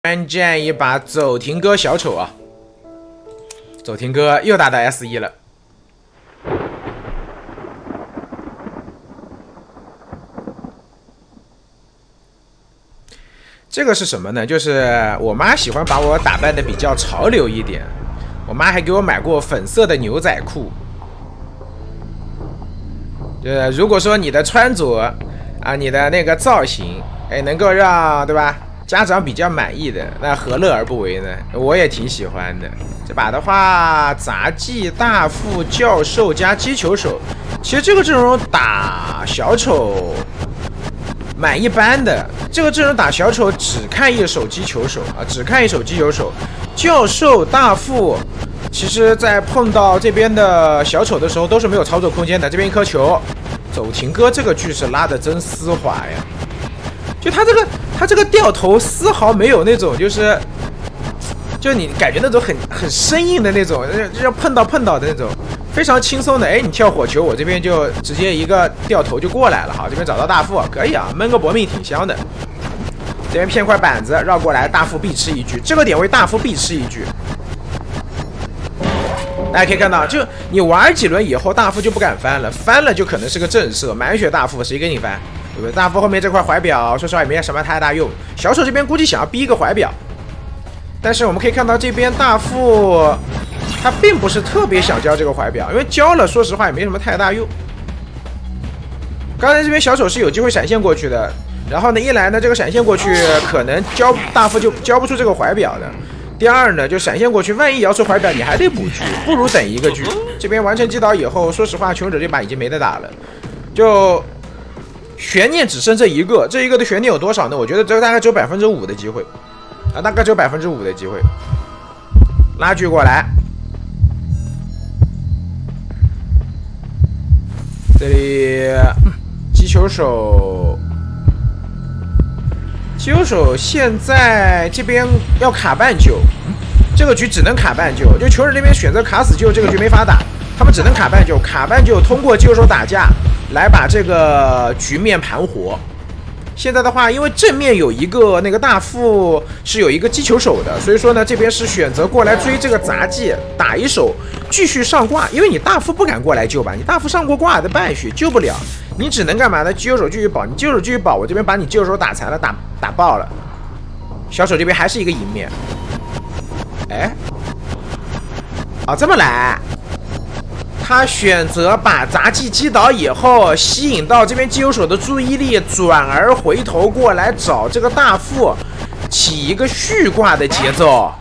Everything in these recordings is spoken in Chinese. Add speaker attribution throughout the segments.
Speaker 1: 关键一把走停哥小丑啊！走停哥又打到 S1了。这个是什么呢？就是我妈喜欢把我打扮的比较潮流一点，我妈还给我买过粉色的牛仔裤。如果说你的穿着啊，你的那个造型，能够让对吧？ 家长比较满意的，那何乐而不为呢？我也挺喜欢的。这把的话，杂技大副教授加击球手，其实这个阵容打小丑蛮一般的。这个阵容打小丑只看一手击球手啊，只看一手击球手。教授大副，其实在碰到这边的小丑的时候都是没有操作空间的。这边一颗球，走停哥这个句是拉的真丝滑呀。 就他这个掉头丝毫没有那种就你感觉那种很生硬的那种，就要碰到的那种，非常轻松的。你跳火球，我这边就直接一个掉头就过来了。好，这边找到大副可以啊，闷个搏命挺香的。这边骗块板子绕过来，大副必吃一局，这个点位大副必吃一局。大家可以看到，就你玩几轮以后，大副就不敢翻了，翻了就可能是个震慑，满血大副谁给你翻？ 对不对？大副后面这块怀表，说实话也没什么太大用。小丑这边估计想要逼一个怀表，但是我们可以看到这边大副他并不是特别想交这个怀表，因为交了，说实话也没什么太大用。刚才这边小丑是有机会闪现过去的，然后呢，一来呢这个闪现过去可能大副就交不出这个怀表的。第二呢，就闪现过去，万一摇出怀表，你还得补局，不如等一个局。这边完成击倒以后，说实话，穷者这把已经没得打了，就。 悬念只剩这一个，这一个的悬念有多少呢？我觉得这大概只有5%的机会，啊，大概只有5%的机会。拉锯过来，这里击球手，现在这边要卡半救，这个局只能卡半救，就球人这边选择卡死救，这个局没法打，他们只能卡半救，通过击球手打架。 来把这个局面盘活。现在的话，因为正面有一个那个大副是有一个击球手的，所以说呢，这边是选择过来追这个杂技，打一手继续上挂。因为你大副不敢过来救吧，你大副上过挂的半血救不了，你只能干嘛呢？击球手继续保，你击球手继续保，我这边把你击球手打残了，打爆了。小丑这边还是一个赢面。啊，这么来。 他选择把杂技击倒以后，吸引到这边击球手的注意力，转而回头过来找这个大副，起一个续挂的节奏。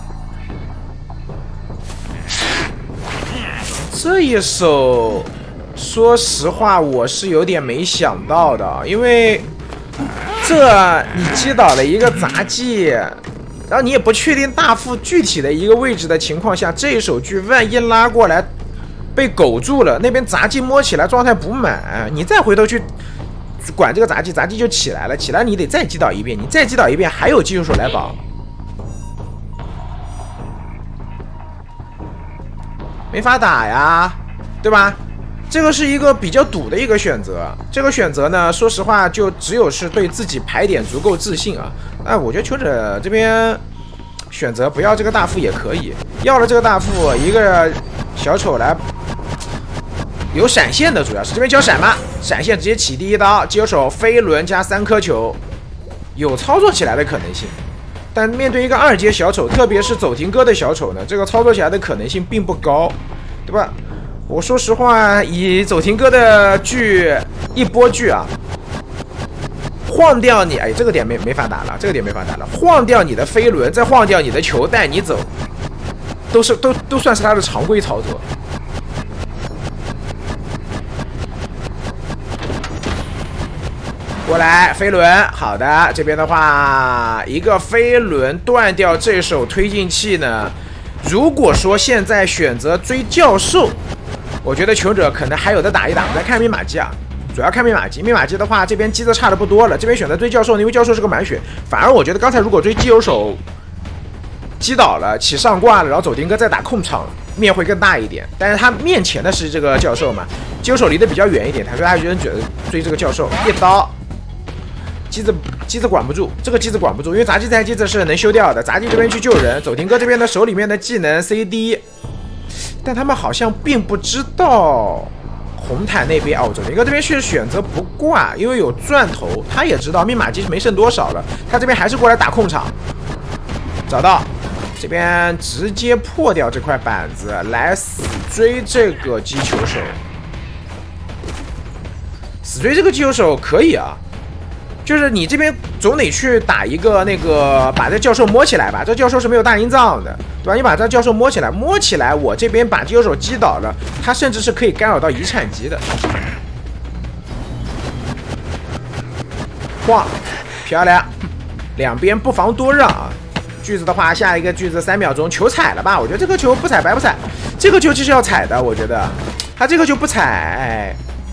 Speaker 1: 这一手，说实话我是有点没想到的，因为这你击倒了一个杂技，然后你也不确定大副具体的一个位置的情况下，这一手狙万一拉过来。 被苟住了，那边杂技摸起来状态不满，你再回头去管这个杂技，杂技就起来了，起来你得再击倒一遍，你再击倒一遍还有击球手来保，没法打呀，对吧？这个是一个比较赌的一个选择，这个选择呢，说实话就只有是对自己牌点足够自信啊。我觉得求者这边选择不要这个大副也可以，要了这个大副一个小丑来。 有闪现的，主要是这边交闪吗？闪现直接起第一刀，击球手飞轮加3颗球，有操作起来的可能性。但面对一个2阶小丑，特别是走停哥的小丑呢，这个操作起来的可能性并不高，对吧？我说实话，以走停哥的锯一波锯啊，晃掉你，这个点没法打了，这个点没法打了，晃掉你的飞轮，再晃掉你的球带你走，都算是他的常规操作。 过来飞轮，好的，这边的话一个飞轮断掉这手推进器呢。如果说现在选择追教授，我觉得求者可能还有的打一打。我们来看密码机啊，主要看密码机。密码机的话，这边机子差的不多了。这边选择追教授，因为教授是个满血，反而我觉得刚才如果追击球手击倒了，起上挂了，然后走停哥再打控场，面会更大一点。但是他面前的是这个教授嘛，击球手离得比较远一点，他说他觉得追这个教授一刀。 机子管不住，这个机子管不住，因为杂技台机子是能修掉的。杂技这边去救人，走停哥这边的手里面的技能 CD， 但他们好像并不知道红毯那边哦，走停哥这边是选择不挂，因为有钻头，他也知道密码机没剩多少了，他这边还是过来打控场，找到。这边直接破掉这块板子，来死追这个击球手。死追这个击球手可以啊，就是你这边总得去打一个那个，把这教授摸起来吧。这教授是没有大阴脏的，对吧？你把这教授摸起来，摸起来，我这边把击球手击倒了，他甚至是可以干扰到遗产级的。晃，漂亮，两边不妨多让啊。句子的话，下一个句子3秒钟，球踩了吧？我觉得这个球不踩白不踩，这个球其实要踩的，我觉得他这个球不踩，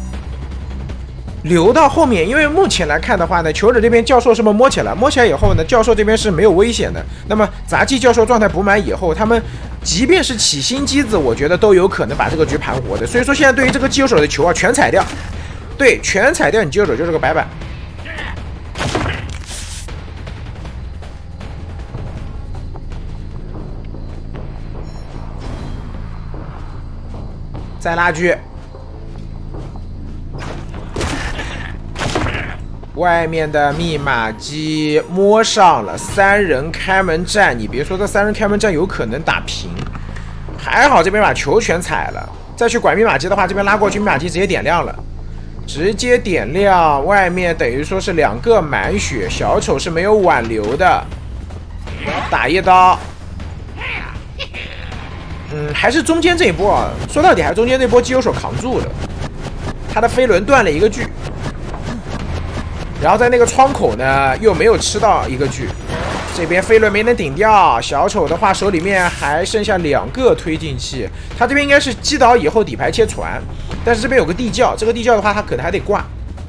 Speaker 1: 留到后面，因为目前来看的话呢，球者这边教授是不是摸起来？摸起来以后呢，教授这边是没有危险的。那么杂技教授状态补满以后，他们即便是起新机子，我觉得都有可能把这个局盘活的。所以说现在对于这个击球手的球啊，全踩掉，对，全踩掉，你击球手就是个白板。再拉锯，外面的密码机摸上了，3人开门战，你别说这3人开门战有可能打平，还好这边把球全踩了，再去管密码机的话，这边拉过去密码机直接点亮了，直接点亮，外面等于说是2个满血，小丑是没有挽留的，打一刀。还是中间这一波啊，说到底还是中间这波击球手扛住了，他的飞轮断了一个锯，然后在那个窗口呢又没有吃到一个锯，这边飞轮没能顶掉，小丑的话手里面还剩下2个推进器，他这边应该是击倒以后底牌切船，但是这边有个地窖，这个地窖的话他可能还得挂。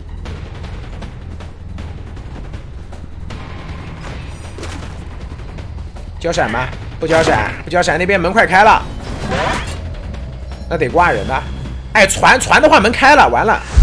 Speaker 1: 交闪吗？不交闪，不交闪，那边门快开了，那得挂人了。哎，传的话门开了，完了。